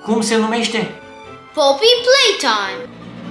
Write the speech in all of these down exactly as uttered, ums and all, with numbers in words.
Cum se numește? Poppy Playtime.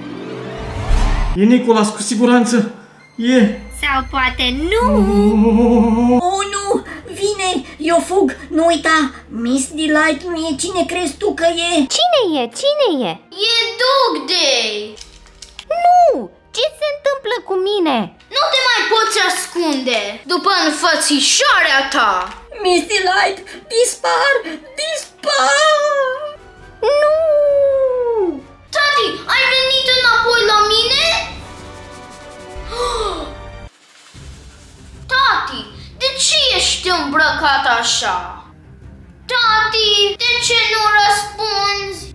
E Nicolas, cu siguranță. E. Sau poate nu. Oh, nu! Vine! Eu fug! Nu uita! Miss Delight nu e cine crezi tu că e! Cine e? Cine e? E Dog Day. Nu! Ce se întâmplă cu mine? Nu te mai poți ascunde după înfățișarea ta. Miss Delight! Dispar! Dispar! Nu! Tati, ai venit înapoi la mine? Tati, de ce ești îmbrăcat așa? Tati, de ce nu răspunzi?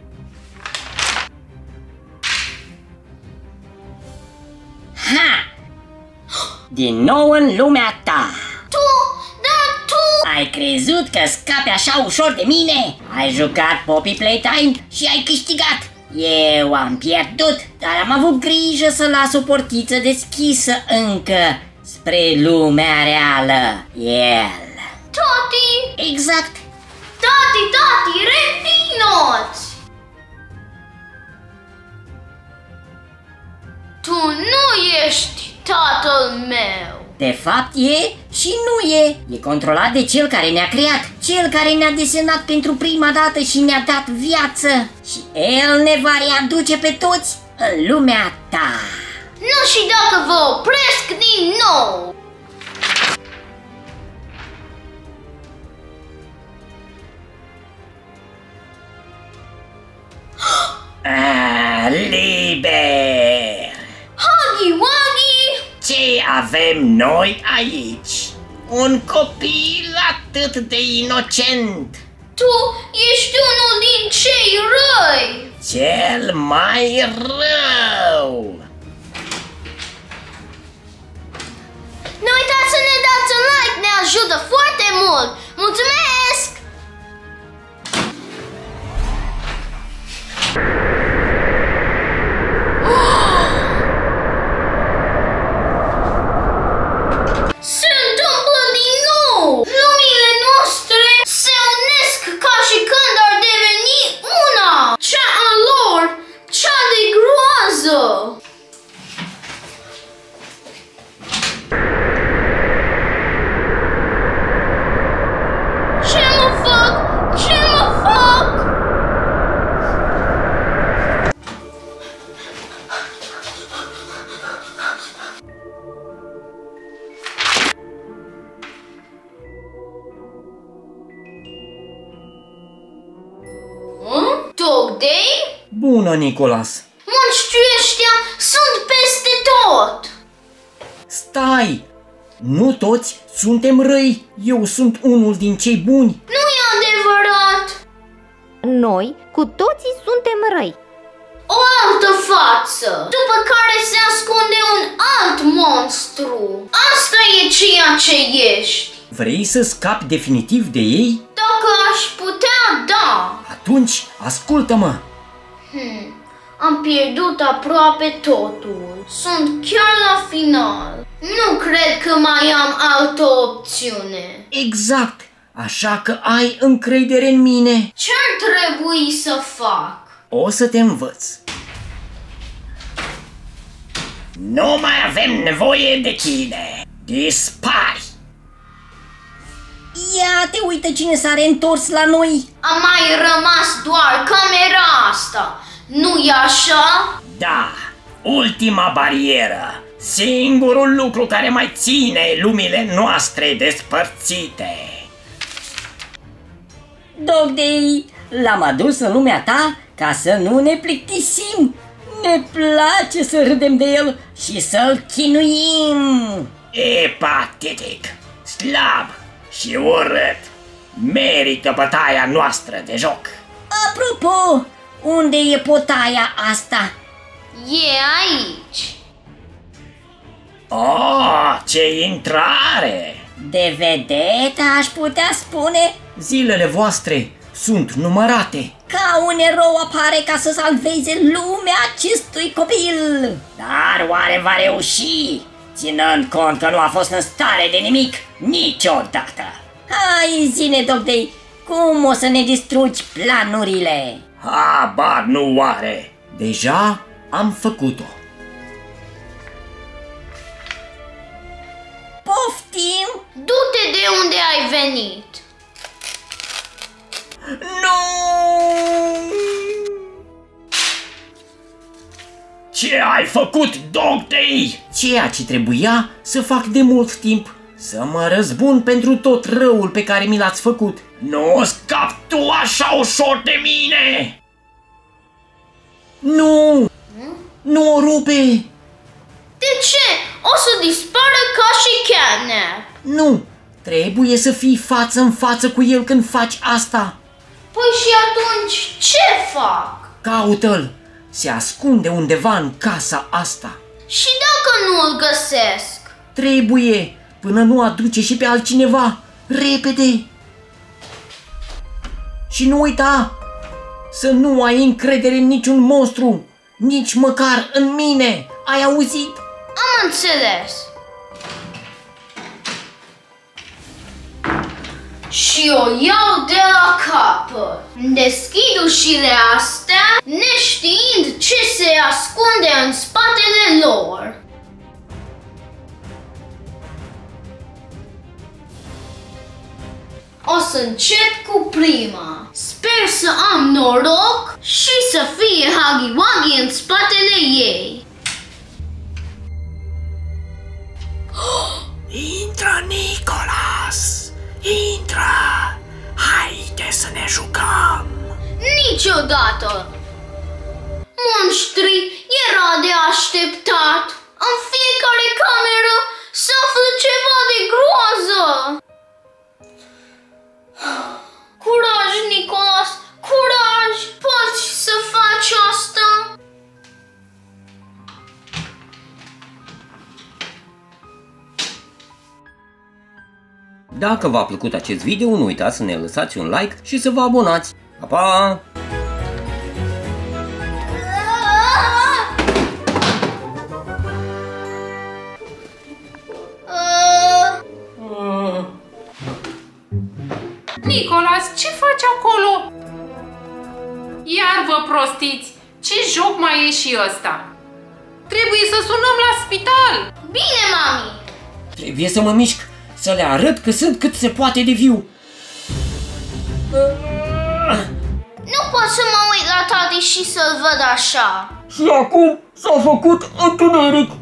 Ha! Din nou în lumea ta! Tu, dar tu... Ai crezut că scapi așa ușor de mine? Ai jucat Poppy Playtime și ai câștigat! Eu am pierdut, dar am avut grijă să las o portiță deschisă încă spre lumea reală. El. Tati! Exact! Tati, tati, revino-ți! Tu nu ești tatăl meu! De fapt e și nu e. E controlat de cel care ne-a creat, cel care ne-a desenat pentru prima dată și ne-a dat viață. Și el ne va readuce pe toți în lumea ta. Nu și dacă vă opresc din nou! Ah, liber! Huggy Wuggy! Ce avem noi aici? Un copil atât de inocent. Tu ești unul din cei răi! Cel mai rău. Nu uitați să ne dați un like, ne ajută foarte mult! Mulțumesc! Se întâmplă din nou! Lumile noastre se unesc ca și când ar deveni una! Cea a lor, cea de groază! Ce mă fac? Ce mă fac? Hm? Dog Day? Bună, Nicolas. Monștrii ăștia sunt peste tot! Stai! Nu toți suntem răi. Eu sunt unul din cei buni. Nu e adevărat! Noi cu toții suntem răi. O altă față, după care se ascunde un alt monstru. Asta e ceea ce ești. Vrei să scapi definitiv de ei? Dacă aș putea, da. Atunci, ascultă-mă. Hmm. Am pierdut aproape totul. Sunt chiar la final. Nu cred că mai am altă opțiune. Exact. Așa că ai încredere în mine. Ce-ar trebui să fac? O să te învăț. Nu mai avem nevoie de tine. Dispari. Ia te uită cine s-a reîntors la noi. A mai rămas doar camera asta. Nu-i așa? Da, ultima barieră. Singurul lucru care mai ține lumile noastre despărțite. Dog Day, l-am adus în lumea ta ca să nu ne plictisim. Ne place să râdem de el și să-l chinuim. E patetic, slab și urât. Merită bătaia noastră de joc. Apropo, unde e potaia asta? E aici. Oh, ce intrare! De vedetă, aș putea spune. Zilele voastre sunt numărate. Ca un erou apare ca să salveze lumea acestui copil. Dar oare va reuși, ținând cont că nu a fost în stare de nimic niciodată? Hai, zine, Dog Day, Cum o să ne distrugi planurile? Habar nu are. Deja am făcut-o. Poftim? Du-te de unde ai venit. Nu! Ce ai făcut, Dogtei? Ceea ce trebuia să fac de mult timp. Să mă răzbun pentru tot răul pe care mi l-ați făcut. Nu scapi tu așa ușor de mine! Nu! Nu o rupe! De ce? O să dispară ca și Catnap. Nu! Trebuie să fii față în față cu el când faci asta. Păi și atunci ce fac? Caută-l! Se ascunde undeva în casa asta. Și dacă nu îl găsesc? Trebuie, până nu aduce și pe altcineva. Repede! Și nu uita să nu ai încredere în niciun monstru, nici măcar în mine. Ai auzit? Am înțeles. Și o iau de la capăt. Deschid ușile astea, neștiind ce se ascunde în spatele lor. O să încep cu prima. Sper să am noroc și să fie Huggy Wuggy în spatele ei. Intră, Nicolas! Intră! Haide să ne jucăm! Niciodată! Monștrii era de așteptat. În fiecare cameră se află ceva de groază. Curaj, Nicolas! Curaj! Poți să faci asta? Dacă v-a plăcut acest video, nu uitați să ne lăsați un like și să vă abonați. Pa, pa! Nicolas, ce faci acolo? Iar vă prostiți! Ce joc mai e și ăsta? Trebuie să sunăm la spital! Bine, mami! Trebuie să mă mișc, să le arăt că sunt cât se poate de viu. Nu pot să mă uit la tati și să-l văd așa. Și acum s-a făcut întuneric.